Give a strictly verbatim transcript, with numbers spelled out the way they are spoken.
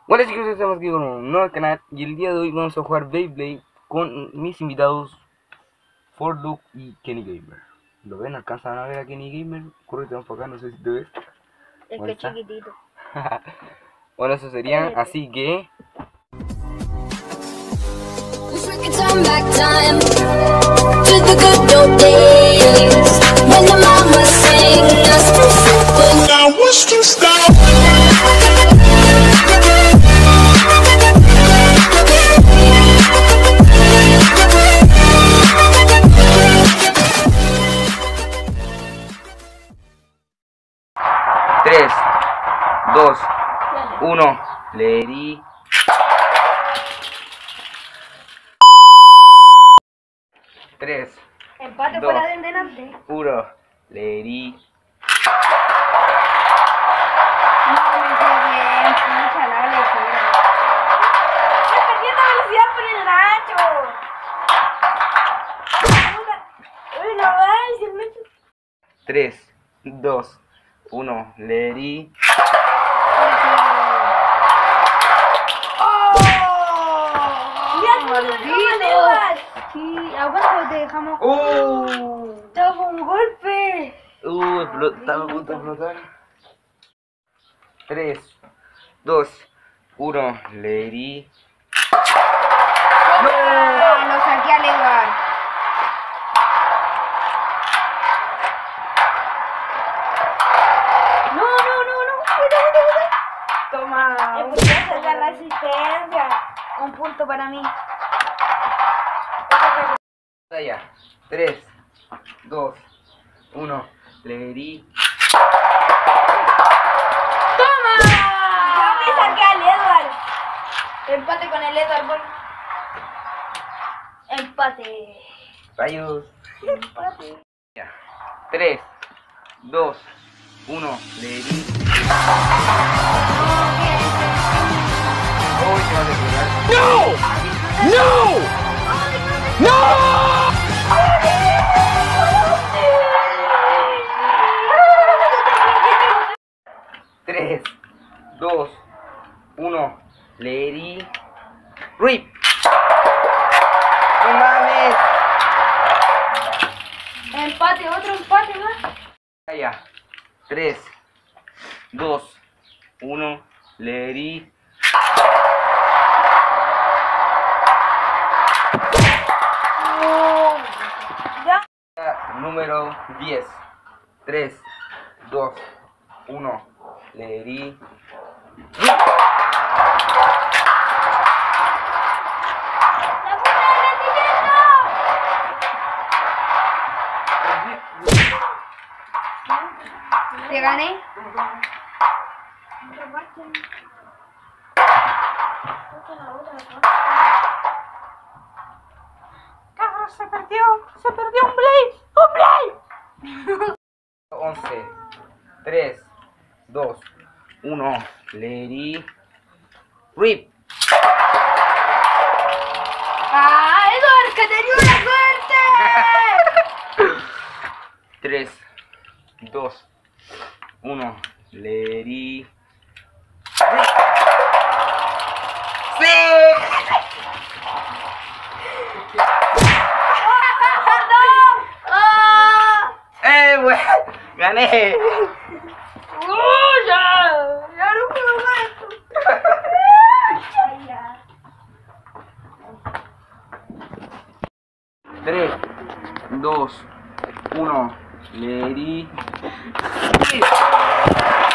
Hola chicos, estamos aquí con un nuevo canal y el día de hoy vamos a jugar Beyblade con mis invitados Forlook y Kenny Gamer. ¿Lo ven? ¿Alcanzan a ver a Kenny Gamer? Corre, vamos para acá, no sé si te ves. Es que es chiquitito. Bueno, eso sería, así que... tres, dos, uno, Lady. tres, Empate dos, fuera de delante. uno, Lady. No, me fue bien. Mucha la lectura. Estoy perdiendo velocidad por el Nacho. Uy, no vais, el Nacho. tres, dos, uno, Lady. Sí, aguanta, te dejamos. ¡Uh! Te hago un golpe. ¡Uh! Estaba a punto de explotar. tres, dos, uno, Lady. ¡No! Lo saqué al Edward. No, no, no, no. Cuidado, cuidado. Toma. Es la resistencia. Un punto para mí. Ya. tres, dos, uno, Lady. ¡Toma! Yo me saqué al Edward. Empate con el Edward. Por... Empate. Rayos. Empate. Ya. tres, dos, uno, Lady. Uy, se va a despegar. ¡No! ¡No! ¡No! tres, dos, uno, Lady. Rip. ¡No mames! Empate, otro empate más. Ya. tres, dos, uno, Lady. Ya. Número diez. tres, dos, uno, Lady. ¿Te gané? ¡Cabrón, se perdió! ¡Se perdió un Blade! ¡Un Blade! once, tres, dos, uno, Lady. Rip. ¡Ah, Edward, que tenía una suerte! tres, dos, uno, Lady. ¡Sí! ¡Eh, güey! ¡Gané! ¡Uh, ya! ¡Ya no puedo más esto! tres, dos, uno, Lady.